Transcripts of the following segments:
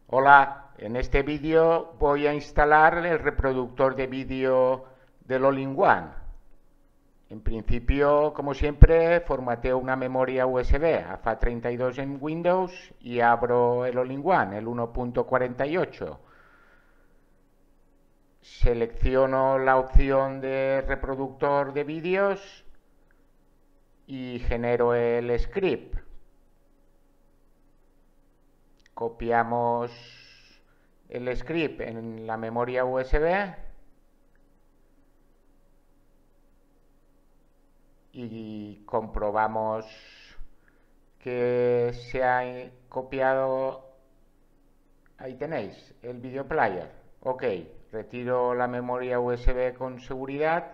Hola, en este vídeo voy a instalar el reproductor de vídeo del All-in-One. En principio, como siempre, formateo una memoria USB a FAT32 en Windows y abro el All-in-One, el 1.48. Selecciono la opción de reproductor de vídeos y genero el script. Copiamos el script en la memoria USB y comprobamos que se ha copiado. Ahí tenéis el video player. Ok, retiro la memoria USB con seguridad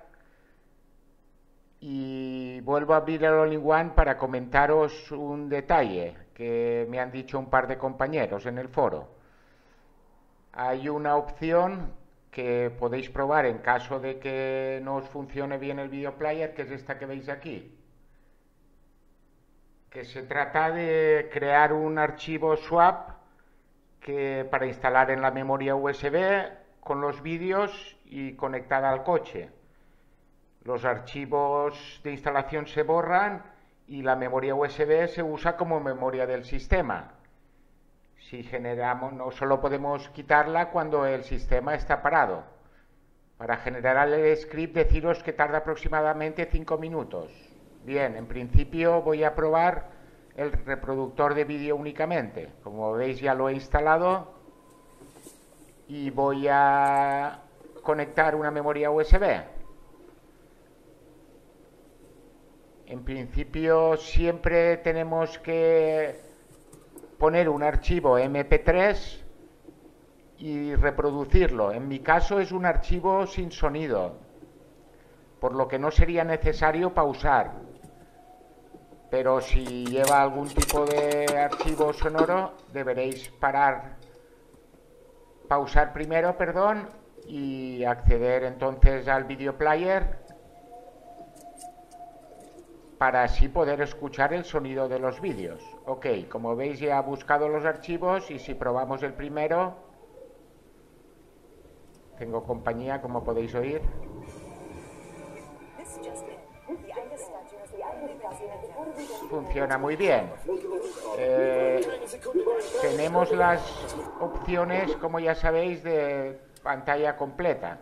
y vuelvo a abrir el All-in-One para comentaros un detalle que me han dicho un par de compañeros en el foro. Hay una opción que podéis probar en caso de que no os funcione bien el video player, que es esta que veis aquí, que se trata de crear un archivo swap para instalar en la memoria USB con los vídeos y conectada al coche. Los archivos de instalación se borran y la memoria USB se usa como memoria del sistema. Si generamos, no solo podemos quitarla cuando el sistema está parado. Para generar el script, deciros que tarda aproximadamente 5 minutos. Bien, en principio voy a probar el reproductor de vídeo únicamente. Como veis, ya lo he instalado y voy a conectar una memoria USB. En principio siempre tenemos que poner un archivo MP3 y reproducirlo. En mi caso es un archivo sin sonido, por lo que no sería necesario pausar. Pero si lleva algún tipo de archivo sonoro, deberéis pausar primero, y acceder entonces al video player para así poder escuchar el sonido de los vídeos. Ok, como veis ya he buscado los archivos y si probamos el primero, tengo compañía, como podéis oír. Funciona muy bien. Tenemos las opciones, como ya sabéis, de pantalla completa.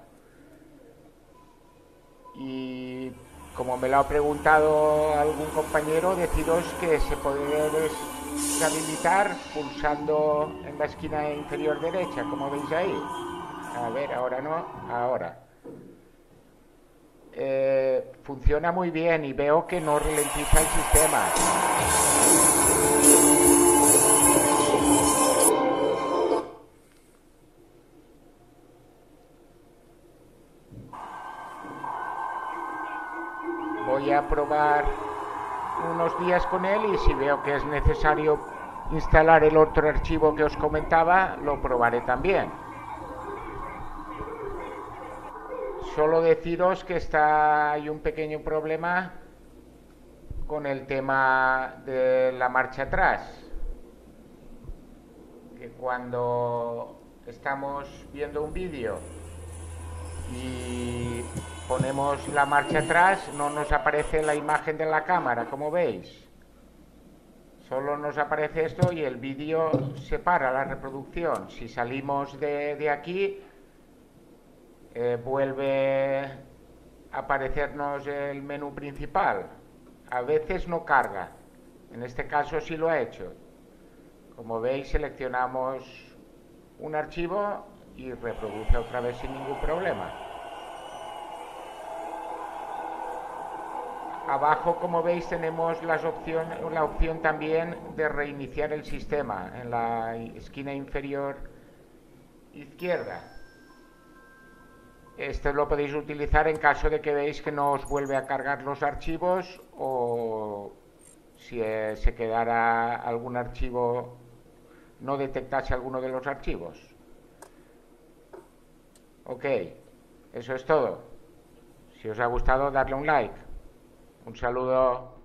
Y como me lo ha preguntado algún compañero, deciros que se puede deshabilitar pulsando en la esquina inferior derecha, como veis ahí. A ver, ahora no, ahora. Funciona muy bien y veo que no ralentiza el sistema. Voy a probar unos días con él y si veo que es necesario instalar el otro archivo que os comentaba, lo probaré también. Solo deciros que hay un pequeño problema con el tema de la marcha atrás, que cuando estamos viendo un vídeo y ponemos la marcha atrás no nos aparece la imagen de la cámara, como veis. Solo nos aparece esto y el vídeo se para la reproducción. Si salimos de aquí, vuelve a aparecernos el menú principal. A veces no carga. En este caso sí lo ha hecho. Como veis, seleccionamos un archivo y reproduce otra vez sin ningún problema. Abajo, como veis, tenemos la opción también de reiniciar el sistema en la esquina inferior izquierda. Esto lo podéis utilizar en caso de que veáis que no os vuelve a cargar los archivos o si se quedara algún archivo, no detectase alguno de los archivos. Ok, eso es todo. Si os ha gustado, darle un like. Un saludo.